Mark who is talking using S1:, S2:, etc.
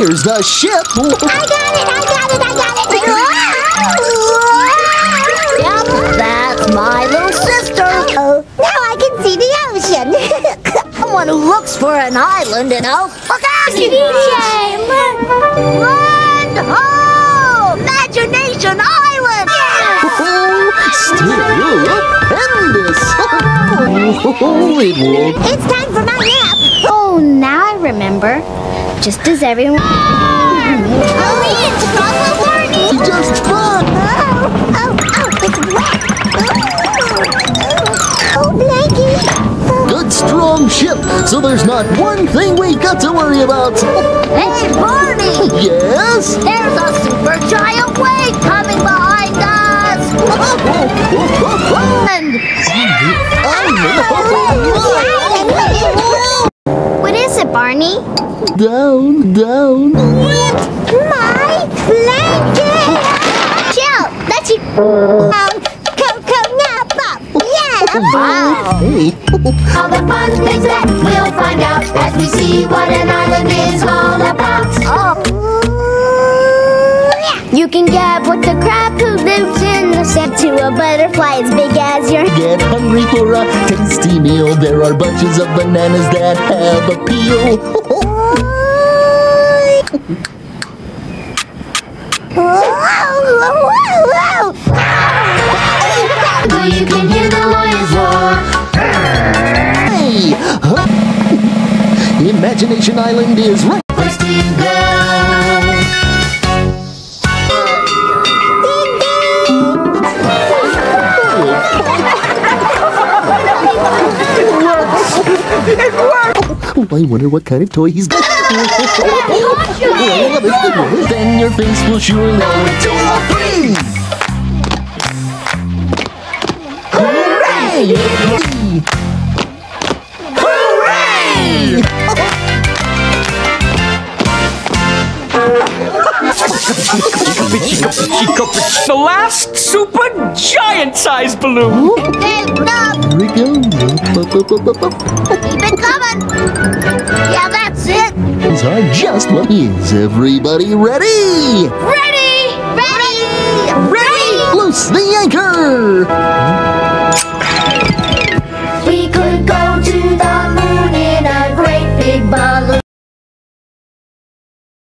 S1: Here's the ship.
S2: I got it.
S3: Yep, that's my little sister.
S2: Oh, now I can see the ocean.
S3: Someone who looks for an island, you know. Look out! Land ho! Imagination Island!
S1: Stupendous. It won't.
S2: It's time for my nap.
S4: Oh, now I remember. Just as everyone...
S2: Oh, it's Bravo Barney.
S1: Just fun.
S2: It's wet. Oh, Blanky.
S1: Good strong ship, so there's not one thing we've got to worry about.
S3: Hey, Barney!
S1: Yes?
S3: There's a super giant wave coming behind us! And
S4: What is it, Barney?
S1: Down.
S2: My blanket.
S4: Chill, that's you.
S2: Coco nap up. Yeah.
S1: Hey.
S5: All the fun things that we'll find out as we see what an island is all about.
S4: You can get what the crab who lives in the sand to a butterfly as big as your...
S1: Get hungry for a tasty meal. There are bunches of bananas that have a peel.
S5: You can hear the lions roar.
S1: Hey! Huh? Imagination Island is right.
S5: Place to go.
S1: Oh, I wonder what kind of toy he's got. Then your face will surely go into a freeze. Hooray! Hooray!
S6: The last super giant sized balloon.
S3: hey, no,
S1: Here we go.
S3: keep it coming. Yeah, that's it.
S1: These are just what is. Everybody ready?
S3: Ready!